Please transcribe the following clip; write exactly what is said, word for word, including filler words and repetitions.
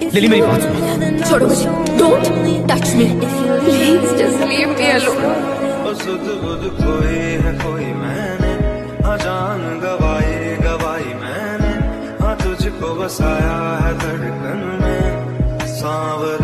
Lily मेरी बात सुनो। छोड़ो मुझे, don't touch me, please just leave me alone. सुध बुध कोई है कोई मैंने, हाँ जान गवाई गवाई मैंने, हाँ तुझको बसाया है धड़कन में सांवर